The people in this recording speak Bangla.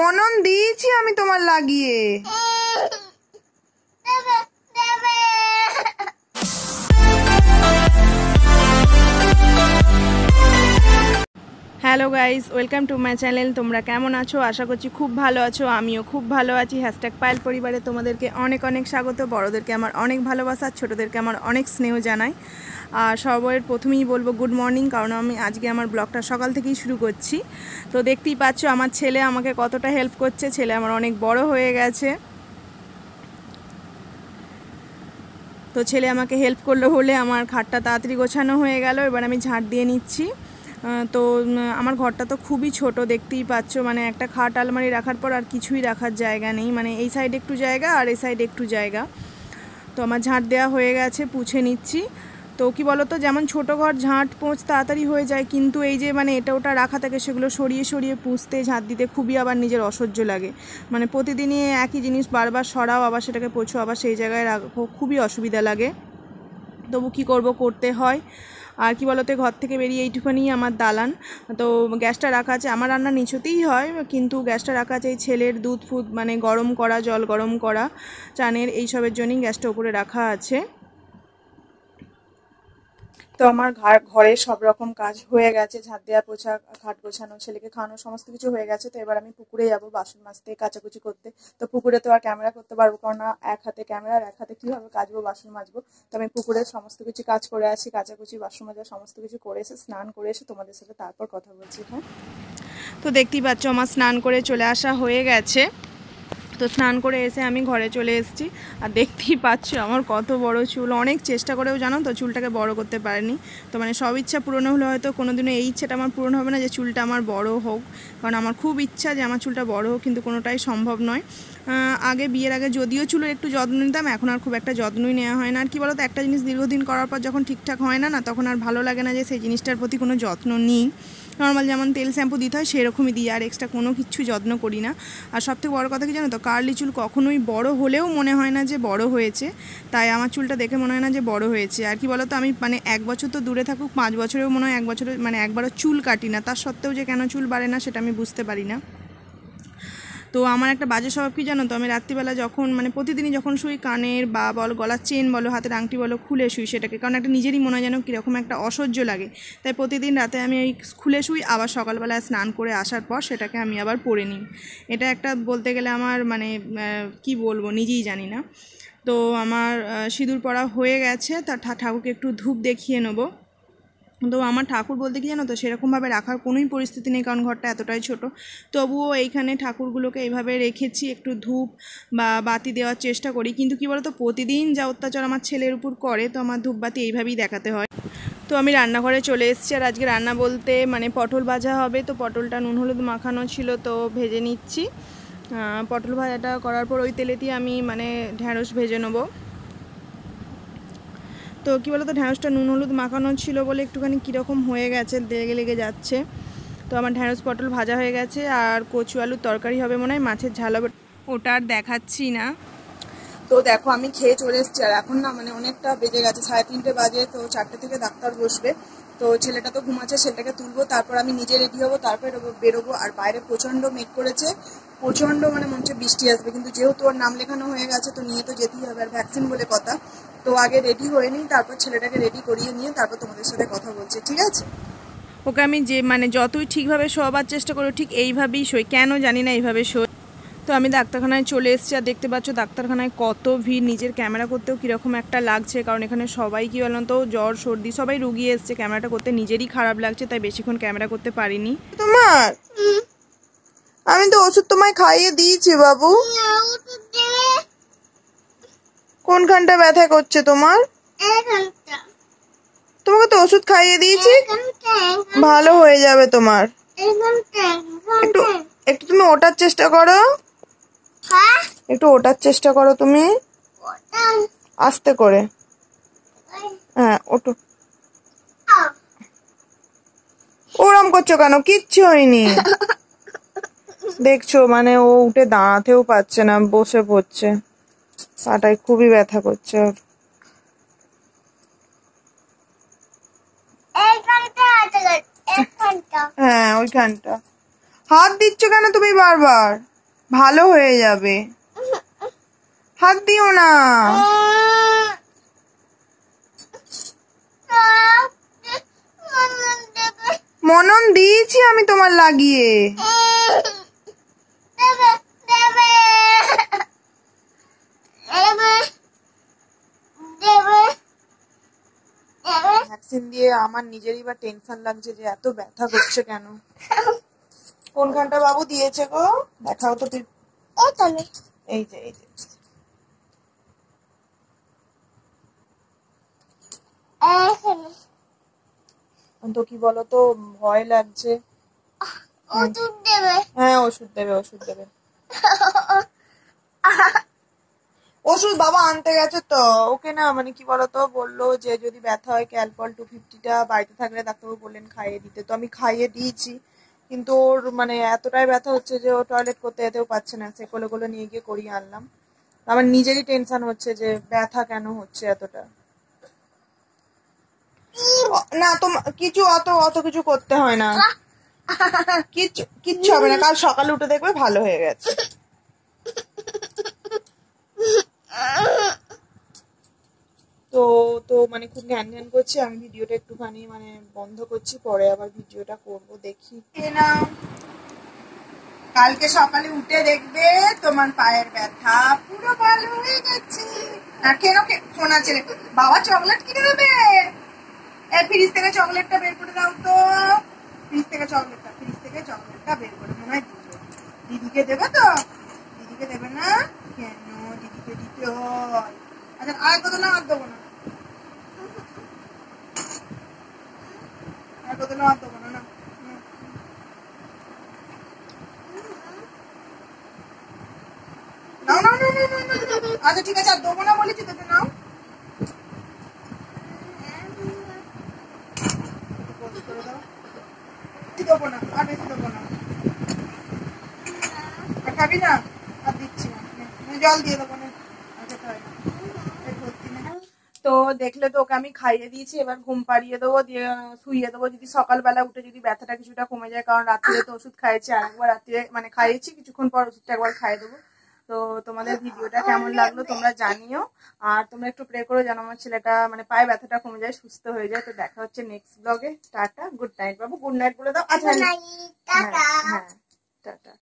মনন দিয়েছি আমি তোমার লাগিয়ে। Hello guys, welcome to my channel. তোমরা কেমন আছো? আশা করছি খুব ভালো আছো। আমিও খুব ভালো আছি। হ্যাশট্যাগ পায়েল পরিবারে তোমাদেরকে অনেক অনেক স্বাগত। বড়োদেরকে আমার অনেক ভালোবাসা, ছোটোদেরকে আমার অনেক স্নেহ জানাই। আর সবার প্রথমেই বলবো গুড মর্নিং, কারণ আমি আজকে আমার ব্লগটা সকাল থেকেই শুরু করছি। তো দেখতেই পাচ্ছ আমার ছেলে আমাকে কতটা হেল্প করছে। ছেলে আমার অনেক বড় হয়ে গেছে, তো ছেলে আমাকে হেল্প করলো বলে আমার খাটটা তাড়াতাড়ি গোছানো হয়ে গেল। এবার আমি ঝাঁট দিয়ে নিচ্ছি। তো আমার ঘরটা তো খুবই ছোট, দেখতেই পাচ্ছ। মানে একটা খাট আলমারি রাখার পর আর কিছুই রাখার জায়গা নেই। মানে এই সাইডে একটু জায়গা আর এই সাইডে একটু জায়গা। তো আমার ঝাঁট দেওয়া হয়ে গেছে, পুছে নিচ্ছি। তো কি বলো তো, যেমন ছোটো ঘর ঝাঁট পোঁছ তাড়াতাড়ি হয়ে যায়, কিন্তু এই যে মানে এটা ওটা রাখা থাকে, সেগুলো সরিয়ে সরিয়ে পুঁছতে ঝাঁট দিতে খুবই আবার নিজের অসহ্য লাগে। মানে প্রতিদিনই একই জিনিস বারবার সরাও, আবার সেটাকে পোছো, আবার সেই জায়গায় রাখো, খুবই অসুবিধা লাগে। তবু কি করব, করতে হয়। আর কি বলতো, ঘর থেকে বেরিয়ে এইটুখানি আমার দালান। তো গ্যাসটা রাখা আছে, আমার রান্না নিচুতেই হয়, কিন্তু গ্যাসটা রাখা আছে এই ছেলের দুধ ফুদ মানে গরম করা, জল গরম করা, চানের এইসবের জন্যই গ্যাসটা উপরে রাখা আছে। তো আমার ঘরে সব রকম কাজ হয়ে গেছে, ঝাঁট দেওয়া, পোছা, খাট গোছানো, ছেলেকে খাওয়ানো, সমস্ত কিছু হয়ে গেছে। তো এবার আমি পুকুরে যাবো বাসন মাজতে, কাচাকুচি করতে। তো পুকুরে তো আর ক্যামেরা করতে পারবো না, এক হাতে ক্যামেরা আর এক হাতে কীভাবে কাচবো, বাসন মাজবো। তো আমি পুকুরের সমস্ত কিছু কাজ করে আছি, কাচাকুচি, বাসন মাজা সমস্ত কিছু করে এসে, স্নান করে এসে তোমাদের সাথে তারপর কথা বলছি। হ্যাঁ, তো দেখতেই পাচ্ছ আমার স্নান করে চলে আসা হয়ে গেছে। তো স্নান করে এসে আমি ঘরে চলে এসেছি। আর দেখতেই পাচ্ছ আমার কত বড় চুল। অনেক চেষ্টা করেও জানো তো চুলটাকে বড় করতে পারিনি। তো মানে সব ইচ্ছা পূরণ হলে হয়তো কোনোদিনও এই ইচ্ছাটা আমার পূরণ হবে না যে চুলটা আমার বড় হোক, কারণ আমার খুব ইচ্ছা যে আমার চুলটা বড় হোক, কিন্তু কোনোটাই সম্ভব নয়। আগে বিয়ের আগে যদিও চুলের একটু যত্ন নিতাম, এখন আর খুব একটা যত্নই নেওয়া হয় না। আর কি বলো তো, একটা জিনিস দীর্ঘদিন করার পর যখন ঠিকঠাক হয় না, তখন আর ভালো লাগে না যে সেই জিনিসটার প্রতি কোনো যত্ন নিই। নর্মাল যেমন তেল শ্যাম্পু দিতে হয় সেরকমই দিই, আর এক্সট্রা কোনো কিছু যত্ন করি না। আর সবথেকে বড় কথা কি জানো তো, কার্লি চুল কখনোই বড় হলেও মনে হয় না যে বড় হয়েছে। তাই আমার চুলটা দেখে মনে হয় না যে বড় হয়েছে। আর কি বলো তো, আমি মানে 1 বছর তো দূরে থাকুক, 5 বছরেও মনে হয় 1 বছরে মানে একবারও চুল কাটি না। তার সত্ত্বেও যে কেন চুল বাড়ে না সেটা আমি বুঝতে পারি না। তো আমার একটা বাজে স্বভাব কি জানো তো, আমি রাত্রিবেলা যখন মানে প্রতিদিনই যখন শুই, কানের বা বলো গলার চেন বলো, হাতের আংটি বলো, খুলে শুই সেটাকে, কারণ একটা নিজেরই মনে হয় যেন কীরকম একটা অসহ্য লাগে। তাই প্রতিদিন রাতে আমি ওই খুলে শুই, আবার সকালবেলায় স্নান করে আসার পর সেটাকে আমি আবার পরে নিই। এটা একটা বলতে গেলে আমার মানে কি বলবো, নিজেই জানি না। তো আমার সিঁদুর পরা হয়ে গেছে, তার ঠাকুরকে একটু ধূপ দেখিয়ে নেবো। তো আমার ঠাকুর বলতে কি জানো তো, সেরকমভাবে রাখার কোনোই পরিস্থিতি নেই, কারণ ঘরটা এতটাই ছোট। তবুও এইখানে ঠাকুরগুলোকে এইভাবে রেখেছি, একটু ধূপ বা বাতি দেওয়ার চেষ্টা করি। কিন্তু কি বলতো, প্রতিদিন যা অত্যাচার আমার ছেলের উপর করে, তো আমার ধূপ বাতি এইভাবেই দেখাতে হয়। তো আমি রান্নাঘরে চলে এসেছি। আর আজকে রান্না বলতে মানে পটল ভাজা হবে। তো পটলটা নুন হলুদ মাখানো ছিল, তো ভেজে নিচ্ছি। পটল ভাজাটা করার পর ওই তেলেতেই আমি মানে ঢ্যাঁড়স ভেজে নেবো। তো কী বলো তো, ঢ্যাঁড়সটা নুন হলুদ মাখানো ছিল বলে একটুখানি কীরকম হয়ে গেছে, লেগে লেগে যাচ্ছে। তো আমার ঢ্যাঁড়স পটল ভাজা হয়ে গেছে, আর কচু আলুর তরকারি হবে মনে হয়, মাছের ঝাল হবে, ওটা আর দেখাচ্ছি না। তো দেখো আমি খেয়ে চলে এসেছি। আর এখন না মানে অনেকটা বেজে গেছে, 3:30 বাজে। তো 4টে থেকে ডাক্তার বসবে। তো ছেলেটা তো ঘুমাচ্ছে, ছেলেটাকে তুলবো, তারপর আমি নিজে রেডি হবো, তারপরে বেরোবো। আর বাইরে প্রচণ্ড মেঘ করেছে, প্রচণ্ড মানে মনে হচ্ছে বৃষ্টি আসবে। কিন্তু যেহেতু ওর নাম লেখানো হয়ে গেছে, তো নিয়ে তো যেতেই হবে, আর ভ্যাকসিন বলে কথা। তো আগে রেডি হয়ে নিই, তারপর ছেলেটাকে রেডি করিয়ে নিয়ে তারপর তোমাদের সাথে কথা বলছি, ঠিক আছে? ওকে আমি যে মানে যতই ঠিকভাবে শোয়াবার চেষ্টা করি, ঠিক এইভাবেই শোই, কেন জানি না এইভাবে শোই। তো আমি ডাক্তারখানায় চলে এসেছি। আর দেখতে পাচ্ছ ডাক্তারখানায় কত ভিড়, নিজের ক্যামেরা করতেও কীরকম একটা লাগছে, কারণ এখানে সবাই কী বলুন তো, জ্বর সর্দি সবাই রুগী এসছে। ক্যামেরাটা করতে নিজেরই খারাপ লাগছে, তাই বেশিক্ষণ ক্যামেরা করতে পারিনি। তোমার আমি তো ওষুধ তোমায় খাইয়ে দিয়েছি বাবু। কোনখানটা ব্যথা করছে তোমার? তোমাকে তো ওষুধ খাইয়ে দিয়েছি, ভালো হয়ে যাবে তোমার। একটু একটু তুমি ওঠার চেষ্টা করো, একটু ওঠার চেষ্টা করো তুমি, আস্তে করে। হ্যাঁ ওঠো। ওরম করছো কেন? কিচ্ছু হয়নি। দেখছো মানে ও উঠে দাঁড়াতেও পারছে না, বসে পড়ছে, পাটায় খুবই ব্যথা করছে ওর। হ্যাঁ ওইখানটা। হাত দিচ্ছ কেন তুমি বারবার? ভালো হয়ে যাবে, হাত দিও না। মনন দিয়েছি আমি তোমার লাগিয়ে। ভ্যাকসিন দিয়ে আমার নিজেরই বা টেনশন লাগছে যে এত ব্যথা করছে কেন। কোনখানটা বাবু দিয়েছে গো, দেখাও তো। এই যে এই যে তো কি বলতো, ভয় লাগছে। হ্যাঁ ওষুধ দেবে, ওষুধ দেবে। ওষুধ বাবা আনতে গেছে তো। ওকে না মানে কি বলতো, বললো যে যদি ব্যথা হয় ক্যালপল 250টা বাড়িতে থাকলে ডাক্তারবাবু বললেন খাইয়ে দিতে, তো আমি খাইয়ে দিয়েছি। কিন্তু ওর মানে এতটাই ব্যথা হচ্ছে যে ও টয়লেট করতে যেতেও পারছে না, সে কোলে কোলে নিয়ে গিয়ে করিয়ে আনলাম। আমার নিজেরই টেনশন হচ্ছে যে ব্যথা কেন হচ্ছে এতটা। না তোমার কিছু অত অত কিছু করতে হয় না, কিচ্ছু হবে না। কাল সকালে উঠে দেখবে ভালো হয়ে গেছে। তো তো মানে খুব ধ্যান ধ্যান করছি আমি। ভিডিওটা একটুখানি মানে বন্ধ করছি, পরে আবার ভিডিওটা করব, দেখি না। কালকে সকালে উঠে দেখবে তোমার পায়ের ব্যথা পুরো ভালো হয়ে গেছে। আর কেন ফোন আছে, বাবা চকলেট কিনে দেবে। ফ্রিজ থেকে চকলেটটা বের করে দাও তো। ফ্রিজ থেকে চকলেটটা বের করে মনে হয় দিদিকে দেবে তো। দিদিকে দেবে না কেন, দিদিকে দিতে হয়। আচ্ছা আর কত না, আর দেবো না, আর কত না, আর দেবো না। নাও নাও নাও নাও নাও। আচ্ছা ঠিক আছে, আর দেবো না বলেছি তোকে, নাও। দেবো না, আর বেশি দেবো না। খাবি না, আর দিচ্ছি না, জল দিয়ে দেবো না। তো দেখলে তো ওকে আমি খাইয়ে দিয়েছি, এবার ঘুম পাড়িয়ে দেবো, দিয়ে শুইয়ে দেবো। যদি সকালবেলা উঠে যদি ব্যথাটা কিছুটা কমে যায়, কারণ রাত্রে তো ওষুধ খাইয়েছি, আর একবার রাত্রে মানে খাইয়েছি, কিছুক্ষণ পর ওষুধটা একবার খাইয়ে দেবো। তো তোমাদের ভিডিওটা কেমন লাগলো তোমরা জানিও, আর তোমরা একটু প্রে করো যেন আমার ছেলেটা মানে পায়ে ব্যথাটা কমে যায়, সুস্থ হয়ে যায়। তো দেখা হচ্ছে নেক্সট ব্লগে। টাটা, গুড নাইট বাবু, গুড নাইট বলে দাও। আচ্ছা হ্যাঁ হ্যাঁ টাটা।